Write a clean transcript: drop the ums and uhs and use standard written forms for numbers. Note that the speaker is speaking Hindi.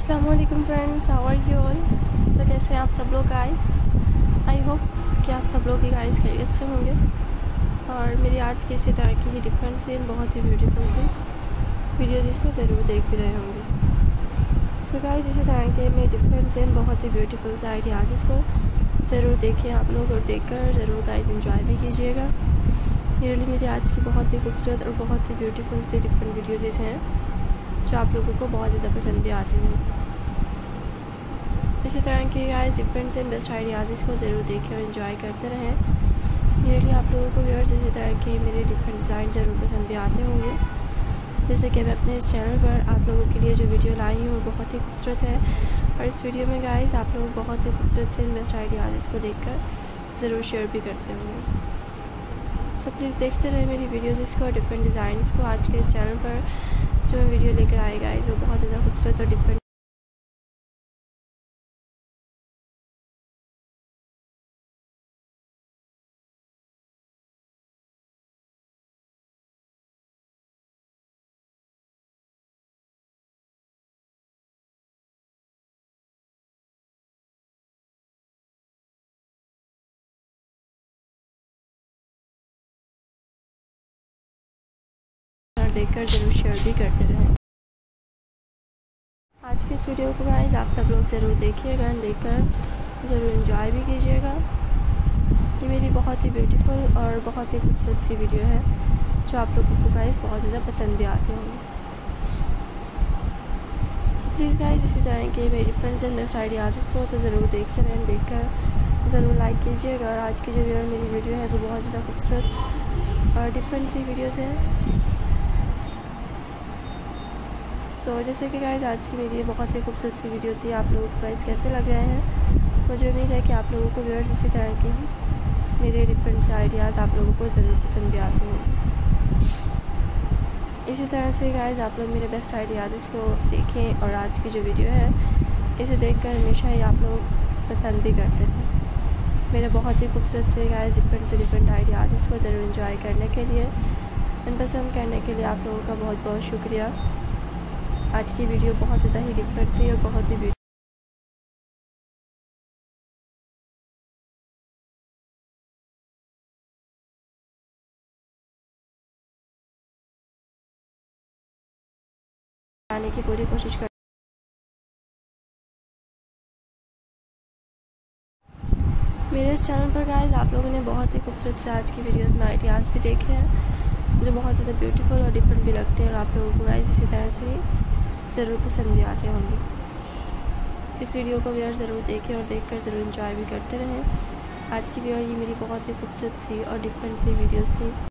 अस्सलाम वालेकुम friends, how are you all. तो कैसे हैं आप सब लोग। आई होप कि आप सब लोग गाइस खैरियत से होंगे और मेरी आज की इसी तरह की ही डिफरेंट सी बहुत ही ब्यूटीफुल सी वीडियो जिसको ज़रूर देख भी रहे होंगे। सो गाइस इसी तरह के मेरे डिफरेंट से बहुत ही ब्यूटीफुल से आइडियाज़ को ज़रूर देखें आप लोग और देखकर ज़रूर गाइस इंजॉय भी कीजिएगा। ये रियली मेरी आज की बहुत ही खूबसूरत और बहुत ही ब्यूटीफुल सी डिफरेंट वीडियोज़ हैं जो आप लोगों को बहुत ज़्यादा पसंद भी आती हैं। इसी तरह के guys different and best ideas को ज़रूर देखें और इन्जॉय करते रहें। ये आप लोगों को व्यूअर्स इसी तरह के मेरे डिफरेंट डिज़ाइन ज़रूर पसंद भी आते होंगे। जैसे कि मैं अपने इस चैनल पर आप लोगों के लिए जो वीडियो लाई हूँ वो बहुत ही खूबसूरत है और इस वीडियो में गाइस आप लोग बहुत ही खूबसूरत से बेस्ट आइडियाज़ को देखकर ज़रूर शेयर भी करते होंगे। सो प्लीज़ देखते रहे मेरी वीडियोज़ इसको और डिफरेंट डिज़ाइंस को। आज के इस चैनल पर जो मैं वीडियो लेकर आई गाइस वो बहुत ज़्यादा खूबसूरत और डिफरेंट देखकर ज़रूर शेयर भी करते रहें। आज के इस वीडियो को गाइस आप सब लोग ज़रूर देखिएगा और देखकर ज़रूर एंजॉय भी कीजिएगा। ये मेरी बहुत ही ब्यूटीफुल और बहुत ही खूबसूरत सी वीडियो है जो आप लोगों को गाइस बहुत ज़्यादा पसंद भी आते होंगे। सो प्लीज़ गाइस इसी तरह के मेरी डिफरेंट एंड बेस्ट आइडियाज़ को तो ज़रूर देखते रहें, देखकर ज़रूर लाइक कीजिएगा। और आज की जो मेरी वीडियो है वो बहुत ज़्यादा खूबसूरत और डिफरेंट सी वीडियोज़ हैं। सो जैसे कि गाइस आज की मेरी बहुत ही खूबसूरत सी वीडियो थी, आप लोगों को गाइस कैसे लग रहे हैं। मुझे उम्मीद है कि आप लोगों को व्यूअर्स इसी तरह के ही मेरे डिफरेंट से आइडियाज़ आप लोगों को ज़रूर पसंद भी आते होंगे। इसी तरह से गाइस आप लोग मेरे बेस्ट आइडियाज़ को देखें और आज की जो वीडियो है इसे देखकर हमेशा ही आप लोग पसंद भी करते रहें। मेरे बहुत ही खूबसूरत से गाइस डिफरेंट आइडियाज़ को ज़रूर इंजॉय करने के लिए एंड पसंद करने के लिए आप लोगों का बहुत बहुत शुक्रिया। आज की वीडियो बहुत ज़्यादा ही डिफरेंट सी और बहुत ही आने की पूरी कोशिश कर। मेरे इस चैनल पर गाइस आप लोगों ने बहुत ही खूबसूरत से आज की वीडियोस में आइडियाज़ भी देखे हैं जो बहुत ज़्यादा ब्यूटीफुल और डिफरेंट भी लगते हैं और आप लोगों को गाइस इसी तरह से ज़रूर पसंद भी आते होंगे। इस वीडियो को व्यूअर ज़रूर देखें और देखकर ज़रूर एंजॉय भी करते रहें। आज की व्यूअर ये मेरी बहुत ही खूबसूरत सी और डिफरेंट सी वीडियोस थी।